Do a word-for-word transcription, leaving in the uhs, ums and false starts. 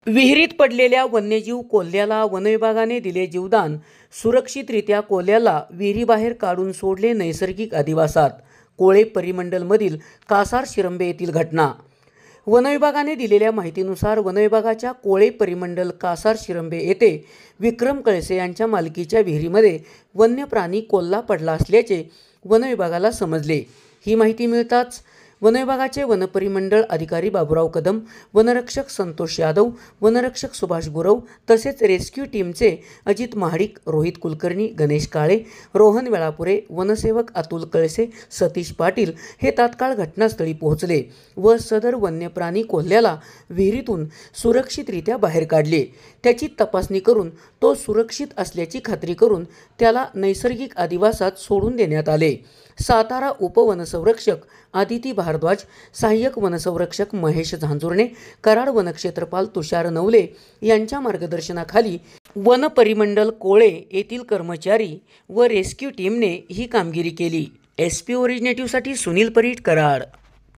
विहिरीत पडलेल्या वन्यजीव कोल्ह्याला वनविभागाने दिले जीवदान। सुरक्षितरित्या कोल्ह्याला विहिरीबाहेर काढून सोडले नैसर्गिक अधिवासात। कोळे परिमंडलमधील कासार शिरंबे येथील घटना। वनविभागाने दिलेल्या माहितीनुसार वनविभागाच्या कोळे परिमंडल कासार शिरंबे येथे विक्रम कळसे यांच्या मालकीच्या विहिरीमध्ये वन्य प्राणी कोल्हा पडला असल्याचे वनविभागाला समजले। ही माहिती मिळताच वनविभागाचे वनपरिमंडळ अधिकारी बाबूराव कदम, वनरक्षक संतोष यादव, वनरक्षक सुभाष गुरव तसेच रेस्क्यू टीमचे अजित महाडिक, रोहित कुलकर्णी, गणेश काळे, रोहन वेळापुरे, वनसेवक अतुल कळसे, सतीश पाटील हे तात्काळ घटनास्थळी पोहोचले व सदर वन्य प्राणी कोल्ह्याला विहिरीतून सुरक्षितरित्या बाहेर काढले। त्याची तपासणी करून तो सुरक्षित असल्याची खात्री करून त्याला नैसर्गिक अधिवासात सोडून देण्यात आले। सातारा उपवनसंरक्षक आदिती भारद्वाज, सहाय्यक वनसंरक्षक महेश झांजुर्णे, कराड वनक्षेत्रपाल तुषार नवले यांच्या मार्गदर्शनाखाली वनपरिमंडल कोळे येथील कर्मचारी व रेस्क्यू टीमने ही कामगिरी केली। एस पी ओरिजिनेटिव्हसाठी सुनील परीट, कराड।